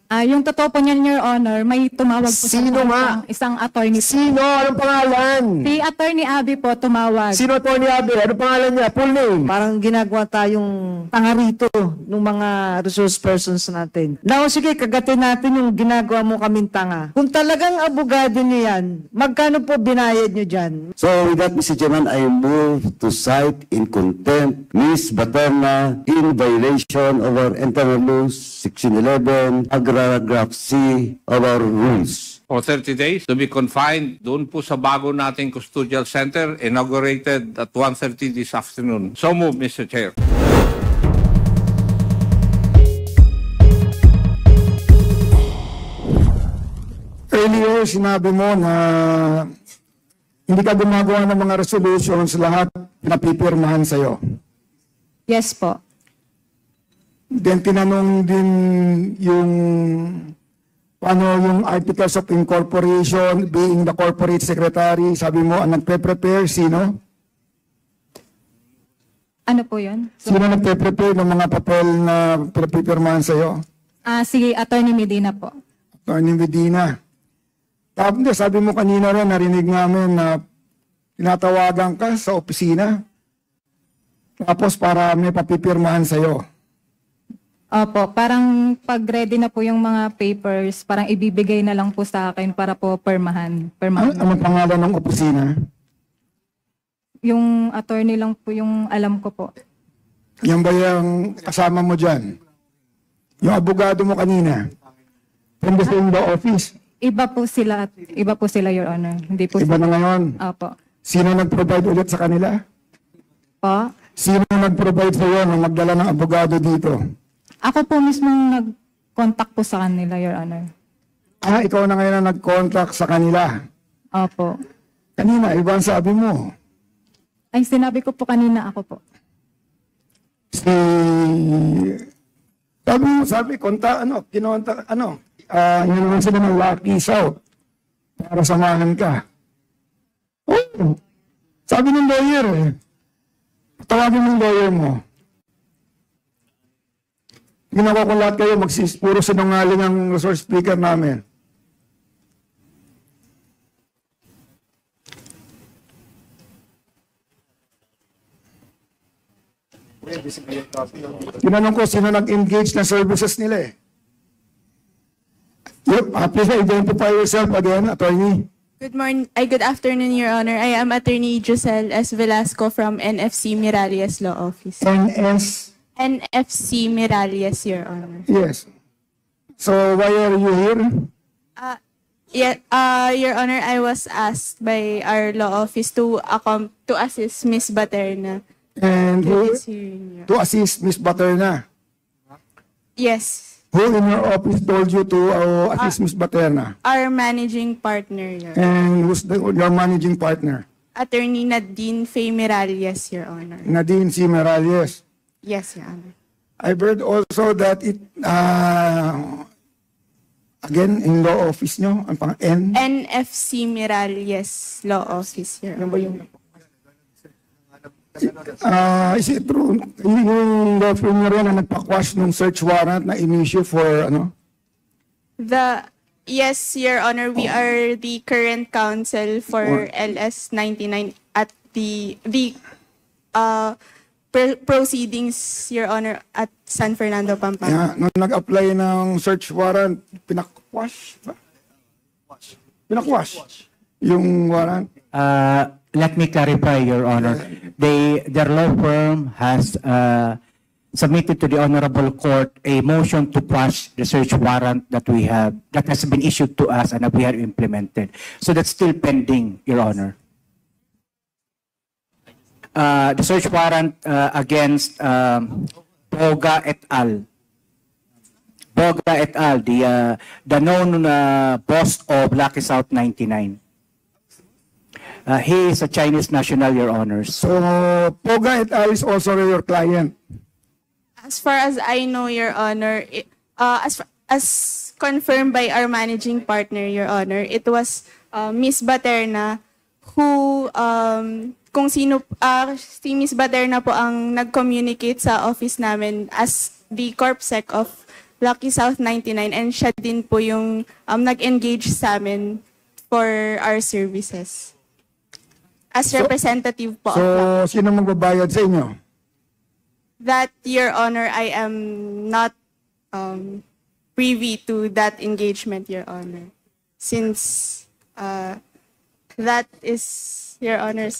Yung totoo po niyan, Your Honor, may tumawag po Sino nga? isang attorney. Sino? Anong pangalan? Si Attorney Abby po tumawag. Sino to ni Abe? Anong pangalan niya? Full name? Parang ginagawa tayong pangarito ng mga resource persons natin. Now, sige, kagatin natin yung ginagawa mo kaming tanga. Kung talagang abogado niyo yan, magkano po binayad niyo dyan? So with that, Mr. Chairman, I move to cite in contempt Ms. Baterna in violation of our internal rules, Section 11, paragraph C of our rules. For 30 days to be confined doon po sa bago nating custodial center inaugurated at 1:30 this afternoon. So move, Mr. Chair. Earlier, sinabi mo na hindi ka gumagawa ng mga resolutions, lahat napipirmahan sa'yo. Yes po. Then tinanong din yung paano yung articles of incorporation, being the corporate secretary, sabi mo, ang nagpe-prepare, sino? Ano po yun? Sino nagpe-prepare ng mga papel na pinapipirmahan sa'yo? Si Attorney Medina po. Attorney Medina. Tapos sabi mo kanina rin, narinig namin na tinatawagan ka sa opisina. Tapos para may papipirmahan sa'yo. Opo, parang pag ready na po yung mga papers, parang ibibigay na lang po sa akin para po permahan. Anong pangalan ng opisina? Yung attorney lang po yung alam ko po. Yan ba yung kasama mo dyan? Yung abogado mo kanina? From the same law office? Iba po sila, Your Honor. Hindi po Iba na ngayon? Opo. Sino nag-provide ulit sa kanila? Po? Sino nag-provide sa iyo na magdala ng abogado dito? Ako po mismo nag-contact po sa kanila, Your Honor. Ikaw na ngayon ang nag-contact sa kanila? Opo. Kanina, iba ang sabi mo. Ay, sinabi ko po kanina ako po. Yun naman sila ng Lucky South para samahan ka. Oh, sabi ng lawyer tawagin mo yung lawyer mo. Ginawa ko lahat kayo, puro sinungaling ang resource speaker namin. Tinanong ko sino nag-engage na services nila Please identify yourself again, attorney. Good afternoon, Your Honor. I am Attorney Giselle S. Velasco from NFC Miralles Law Office. NFC Miralles, Your Honor. Yes. So why are you here? Your Honor, I was asked by our law office to assist Ms. Baterna. And to assist Ms. Baterna? Yes. Who in your office told you to assist Ms. Baterna? Our managing partner, Your Honor. And who's your managing partner? Attorney Nadine Faye Miralles, Your Honor. Nadine C. Miralles. Yes, Your Honor. I've heard also that again, in law office nyo, ang pang N? NFC Miralles Law Office, Your Honor. Is it true? Yung law firm nyo rin na nagpa-quash ng search warrant na in-issue for ano? Yes, Your Honor, we are the current counsel for LS-99 at the proceedings, Your Honor, at San Fernando, Pampanga. Nung nag-apply ng search warrant, pinakwash ba? Pinakwash yung warrant? Let me clarify, Your Honor. Their law firm has submitted to the Honorable Court a motion to quash the search warrant that has been issued to us and that we have implemented. So that's still pending, Your Honor. The search warrant against Boga et al. Boga et al., the known boss of Lucky South 99. He is a Chinese national, Your Honors. So, Boga et al. Is also your client? As far as I know, Your Honor, as confirmed by our managing partner, Your Honor, it was Ms. Baterna who, si Ms. Baterna po ang nag-communicate sa office namin as the CorpSec of Lucky South 99 and siya din po yung nag-engage sa amin for our services. As representative po. So, sino magbabayad sa inyo? That, Your Honor, I am not privy to that engagement, Your Honor. Since that is Your Honor's.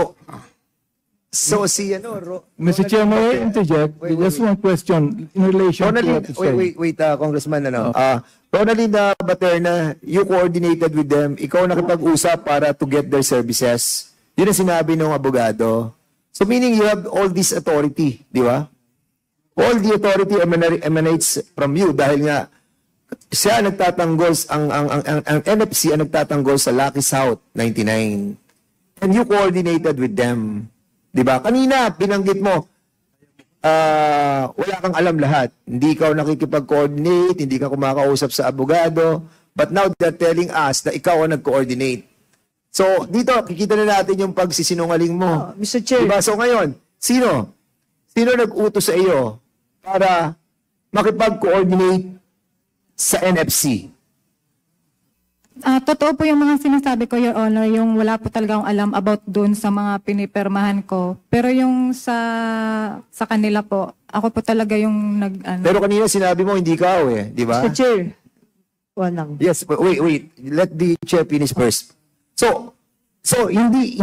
So si Mr. Chair, may I interject? Just one question in relation to what you said. wait, Congressman, Ronaldin Baterna, you coordinated with them, ikaw nakipag-usap para to get their services. Yun ang sinabi ng abogado. So meaning you have all this authority, di ba? All the authority emanates from you dahil nga siya nagtatanggol, ang NFC ang nagtatanggol sa Lucky South 99. And you coordinated with them. Diba? Kanina, binanggit mo, wala kang alam lahat. Hindi ikaw nakikipag-coordinate, hindi ka kumakausap sa abogado, but now they're telling us na ikaw ang nag-coordinate. So, dito, kikita na natin yung pagsisinungaling mo. Mr. Chair. Diba? So, ngayon, sino nag-utos sa iyo para makipag-coordinate sa NFC? Totoo po yung mga sinasabi ko, Your Honor, yung wala po talaga akong alam about dun sa mga pinipirmahan ko. Pero yung sa kanila po, ako po talaga yung Pero kanina sinabi mo, hindi ka di ba? Mr. Chair. Walang. Yes, but wait. Let the chair finish first. So hindi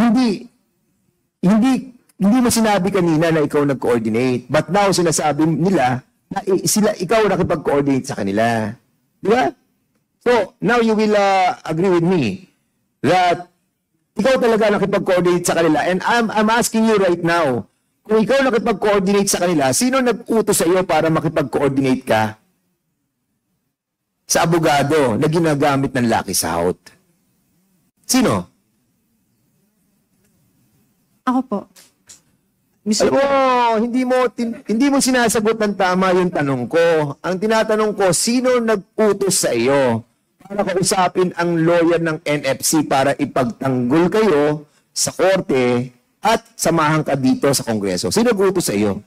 mo sinabi kanina na ikaw nag-coordinate. But now sinasabi nila na ikaw nakipag-coordinate sa kanila. Di ba? So, now you will agree with me that ikaw talaga nakipag-coordinate sa kanila. And I'm asking you right now, kung ikaw nakipag-coordinate sa kanila, sino nag-utos sa iyo para makipag-coordinate ka sa abogado na ginagamit ng Lucky South? Sino? Ako po. Alam mo, hindi mo sinasagot ng tama yung tanong ko. Ang tinatanong ko, sino nag-utos sa iyo para kausapin ang lawyer ng NFC para ipagtanggol kayo sa korte at samahan ka dito sa Kongreso? Sino nag-utos sa iyo?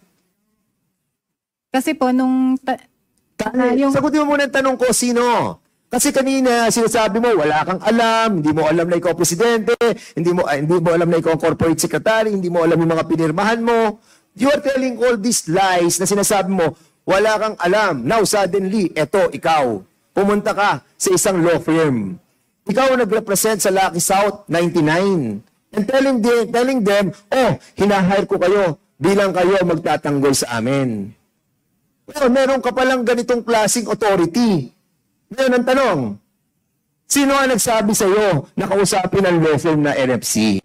Kasi po, Sagutin mo muna ang tanong ko, sino? Kasi kanina sinasabi mo, wala kang alam, hindi mo alam na ikaw presidente, hindi mo alam na ikaw corporate secretary, hindi mo alam yung mga pinirmahan mo. You are telling all these lies na sinasabi mo, wala kang alam. Now suddenly, eto, ikaw, pumunta ka sa isang law firm. Ikaw nag-represent sa Lucky South 99. And telling them, hinahire ko kayo bilang kayo magtatanggol sa amin. Well, meron ka palang ganitong klaseng authority. Ngayon ang tanong, sino ang nagsabi sa iyo na kausapin ang law firm na NFC?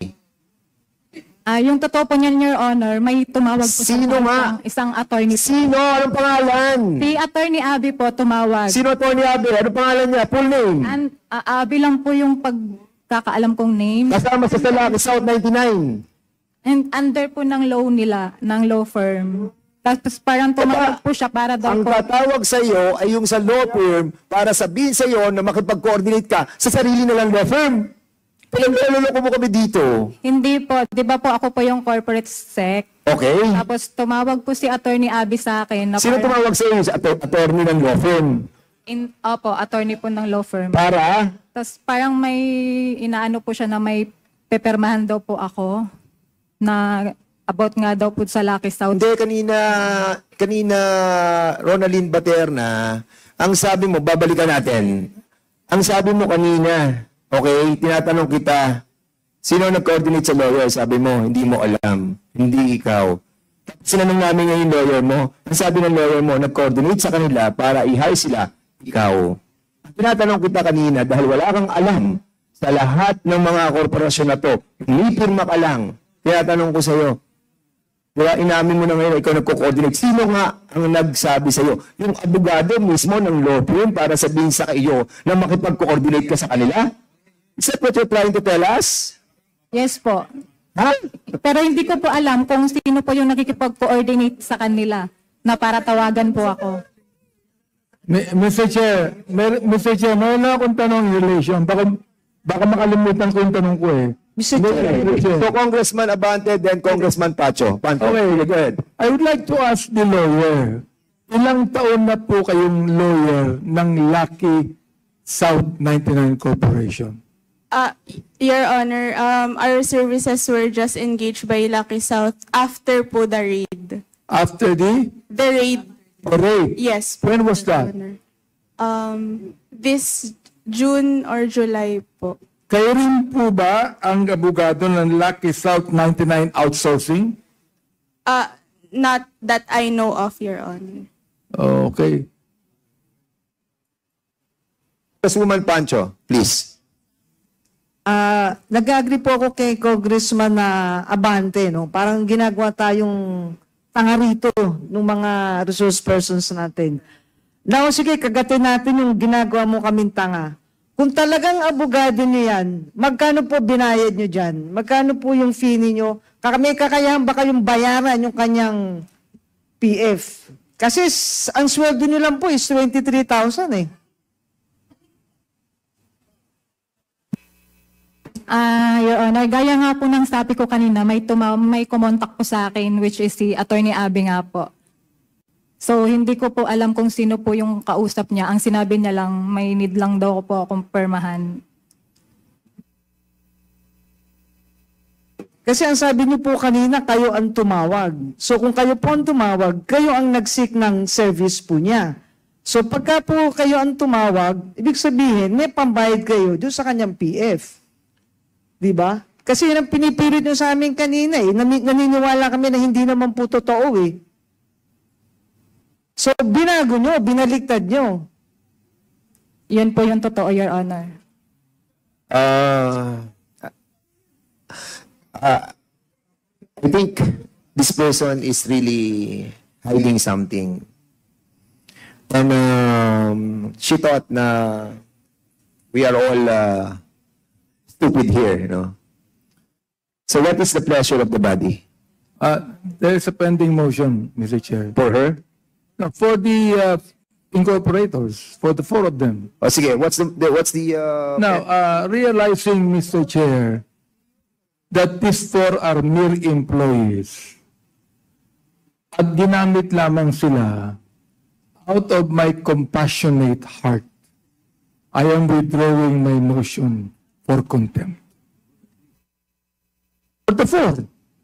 yung totoo po niyan, Your Honor, may tumawag po Sino nga? isang attorney. Sino? Anong pangalan? Si Attorney Abby po tumawag. Sino Tony Abe? Anong pangalan niya? Full name? Abby lang po yung pagkakaalam kong name. Kasama sa Lucky South 99. And under po ng law nila, ng law firm. Tapos parang tumawag po siya para daw Ang po. tatawag sa iyo ay yung sa law firm para sabihin sa iyo na makipag-coordinate ka sa sarili nilang law firm. Pinag-aloloko mo kami dito. Hindi po. Di ba po ako po yung corporate sec? Okay. Tapos tumawag po si Attorney Abby sa akin. Na Sino tumawag sa iyo? Sa attorney ng law firm? Opo, attorney po ng law firm. Para? Tapos parang may inaano po siya na may pepermahan daw po ako na about nga daw po sa Lucky South. Hindi, kanina Ronaldin Baterna, ang sabi mo, babalikan natin. Ang sabi mo kanina, okay, tinatanong kita, sino nag-coordinate sa lawyer? Sabi mo, hindi mo alam. Hindi ikaw. Sinanong namin ngayon yung lawyer mo. Ang sabi ng lawyer mo, nag-coordinate sa kanila para i-hire sila. Ikaw. Tinatanong kita kanina dahil wala kang alam sa lahat ng mga korporasyon na to. Umipirma ka lang. Tinatanong ko sa iyo, diba, inamin mo na ngayon, ikaw nagko-coordinate. Sino nga ang nagsabi sa iyo? Yung abogado mismo ng law firm para sabihin sa iyo na makipag-coordinate ka sa kanila? Is that what you're trying to tell us? Yes po. Ha? Pero hindi ko po alam kung sino po yung nakikipag-coordinate sa kanila na para tawagan po ako. Mr. Chair, meron na akong tanong in relation. Baka makalimutan ko yung tanong ko eh. Mr. Chair. So, Congressman Abante, then Congressman Pacho. Okay, go ahead. I would like to ask the lawyer, ilang taon na po kayong lawyer ng Lucky South 99 Corporation? Your Honor, our services were just engaged by Lucky South after po the raid. After the The raid, raid? yes. When was Your that? Honor. This June or July po. Kayo rin po ba ang abogado ng Lucky South 99 Outsourcing? Not that I know of, Your Honor. Okay. Congresswoman Pancho, please. Nag-agree po ako kay Congressman na Abante, no? Parang ginagawa tayong tanga rito ng mga resource persons natin. Now, sige, kagatin natin yung ginagawa mo kaming tanga. Kung talagang abogado niyo yan, magkano po binayad niyo dyan? Magkano po yung fee niyo? May kakayahan ba kayong bayaran yung kanyang PF? Kasi ang sweldo niyo lang po is 23,000 eh. Your Honor, gaya nga po ng sabi ko kanina, may kumontak po sa akin, which is si Attorney Abby nga po. So, hindi ko po alam kung sino po yung kausap niya. Ang sinabi niya lang, may need lang daw po akong permahan. Kasi ang sabi niyo po kanina, kayo ang tumawag. So, kung kayo po ang tumawag, kayo ang nag-seek ng service po niya. So, pagka po kayo ang tumawag, ibig sabihin, may pambayad kayo doon sa kanyang PF. Diba? Kasi yun ang pinipilit nyo sa amin kanina eh. Naniniwala kami na hindi naman po totoo eh. So, binago nyo, binaliktad nyo. Yun po yung totoo, Your Honor. I think this person is really hiding something. And she thought na we are all stupid here, you know. So what is the pleasure of the body? There is a pending motion, Mr. Chair. For her? No, for the incorporators, for the four of them. O sige, what's the Now, realizing, Mr. Chair, that these four are mere employees at ginamit lamang sila, out of my compassionate heart, I am withdrawing my motion for contempt. For the four.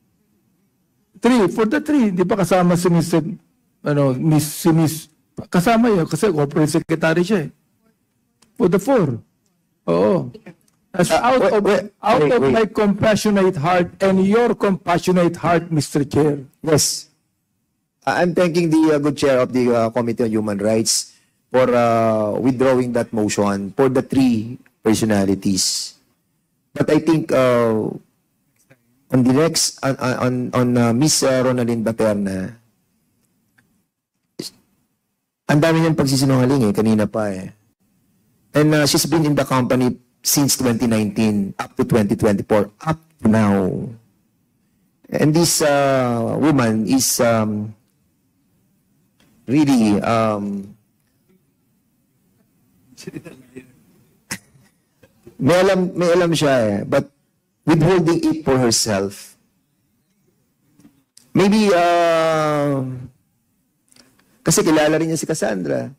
For the three, di ba kasama si Miss, kasama yun, kasi corporate secretary siya eh. For the four. Oo. As out of my compassionate heart and your compassionate heart, Mr. Chair. Yes. I'm thanking the good chair of the Committee on Human Rights for withdrawing that motion for the three personalities. But I think on the next, on Miss Ronaldin Baterna, ang dami niyang pagsisinungaling eh, kanina pa eh. And she's been in the company since 2019 up to 2024, up to now. And this woman is really may alam siya eh, but withholding it for herself. Maybe kasi kilala rin niya si Cassandra.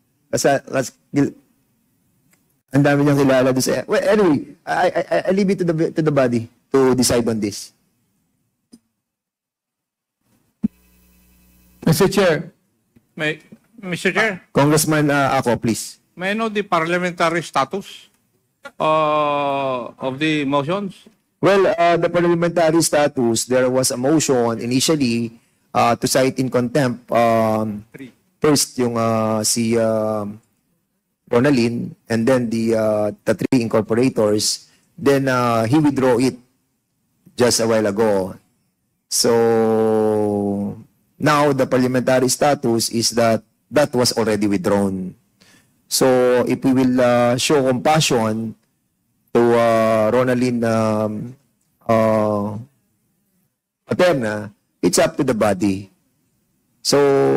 Ang dami niyang kilala doon sa... Well, anyway, I leave it to the body to decide on this. Mr. Chair. Mr. Chair, Congressman ako, please. may I know the parliamentary status of the motions? Well, the parliamentary status, there was a motion initially to cite in contempt. First, yung si Ronaldin, and then the three incorporators. Then he withdrew it just a while ago. So now the parliamentary status is that that was already withdrawn. So if we will show compassion to Ronaldin Baterna, it's up to the body. So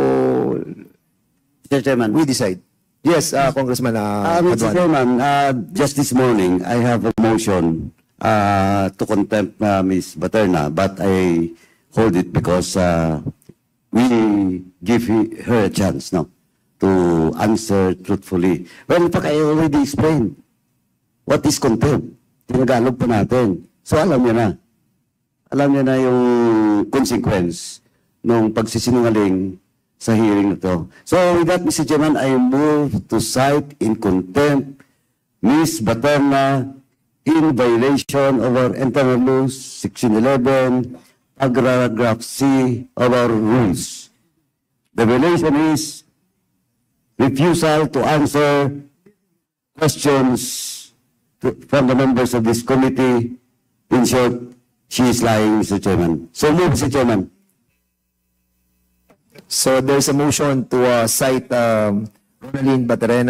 Mr. Chairman. we decide. Yes, Congressman Mr. Paduan. Chairman, just this morning, I have a motion to contempt Ms. Baterna, but I hold it because we give her a chance now. to answer truthfully. Well, in fact, I already explained what is contempt. Tinagalog pa natin. So alam niya na. Alam niya na yung consequence ng pagsisinungaling sa hearing na to. So with that, Mr. Chairman, I move to cite in contempt Ms. Baterna in violation of our internal rules, Section 11, paragraph C of our rules. The violation is refusal to answer questions from the members of this committee. In short, she is lying, Mr. Chairman. So move, Mr. Chairman. So there's a motion to cite Ronaldin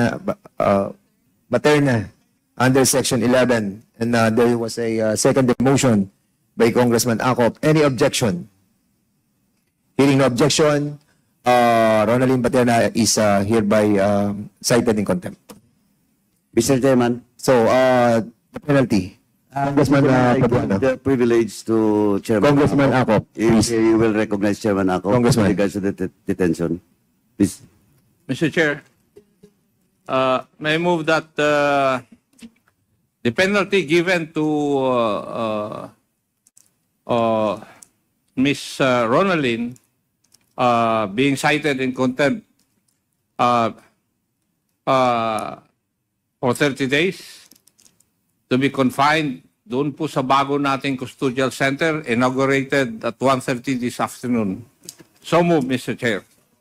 Baterna under Section 11. And there was a second motion by Congressman Acop. Any objection? Hearing no objection, Ronaldin Baterna is hereby cited in contempt. Mr. Chairman. So, the penalty. Congressman I give Paduano. the privilege to Chairman Congressman Acop, If you will recognize Chairman Acop Congressman. with regards to the detention. Please. Mr. Chair, may I move that the penalty given to Ms. Ronaldin being cited in contempt for 30 days to be confined doon po sa bago nating custodial center inaugurated at 1:30 this afternoon. So move, Mr. Chair.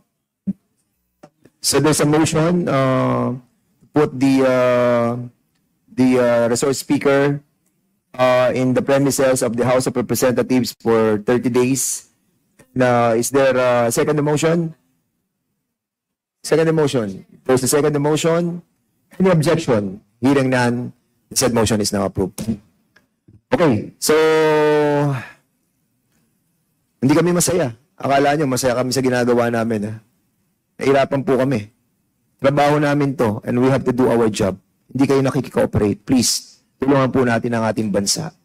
So there's a motion to put the resource speaker in the premises of the House of Representatives for 30 days. Is there a second motion? Second motion. There's a second motion. Any objection? Hearing none, the said motion is now approved. Okay, so hindi kami masaya. Akala nyo masaya kami sa ginagawa namin. Nahirapan po kami. Trabaho namin to and we have to do our job. Hindi kayo nakikikooperate. Please, tulungan po natin ang ating bansa.